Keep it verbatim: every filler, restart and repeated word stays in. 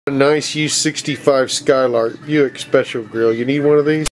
A nice U sixty-five Skylark Buick Special Grill. You need one of these?